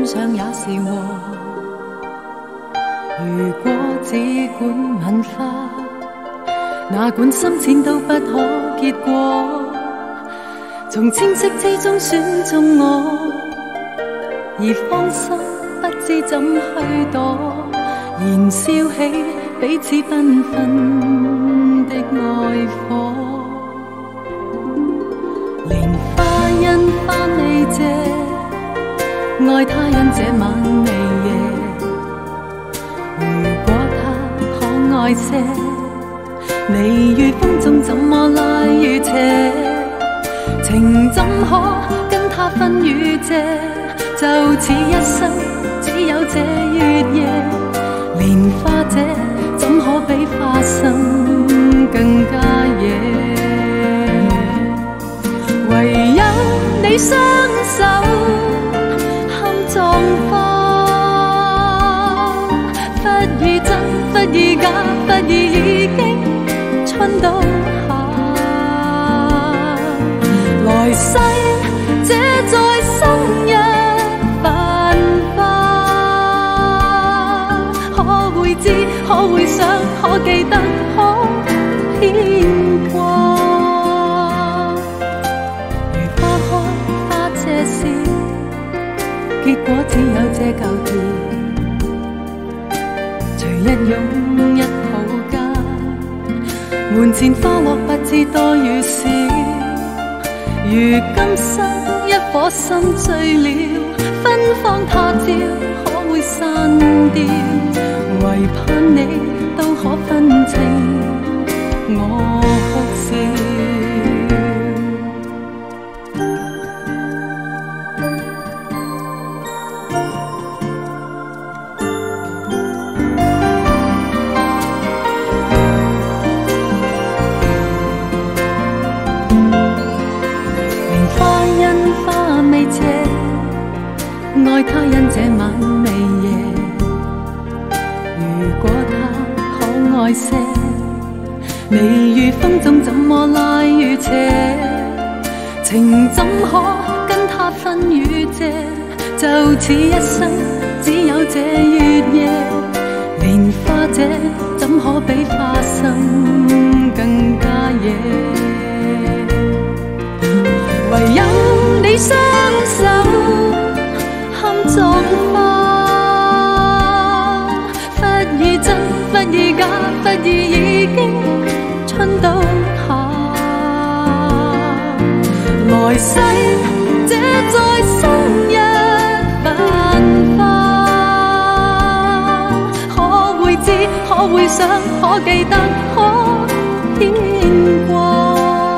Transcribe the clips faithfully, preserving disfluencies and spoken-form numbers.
上也是和。如果只管問花，哪管深淺都不可結果。從清晰之中選中我，而芳心不知怎去躲。燃燒起彼此繽紛的愛火。蓮花因花未謝，愛他因這晚未夜。如果他可愛些，你如風中怎麼拉與扯？情怎可跟他分與借？就似一生只有這月夜。蓮花姐怎可比花生更加野？唯有你雙手堪葬花，忽而真，忽而假，忽而已經春到夏。來世這再生一瓣花，可會知，可會想，可記得，可牽掛。如花開花謝時，結果只有這舊調。隨一擁一抱間，門前花落不知多與少。如今生一顆心醉了，芬芳他朝可會散掉？唯盼你都可分清我哭笑。愛他因這晚未夜，如果他可愛些，你如風中怎麼拉與扯？情怎可跟他分與借？就似一生只有這月夜。蓮花姐怎可比花生更加野？唯有你雙手葬花，忽而真，忽而假，忽而已經春到夏。來世這再生一瓣花，可會知，可會想，可記得，可牽掛。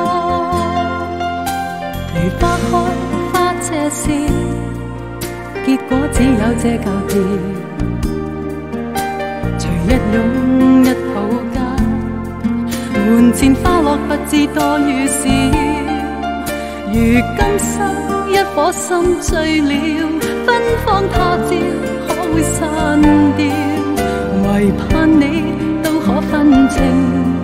如花開花謝時，結果只有這舊調。隨一擁一抱間，門前花落不知多與少。如今生一顆心醉了，芬芳他朝可會散掉？唯盼你都可分清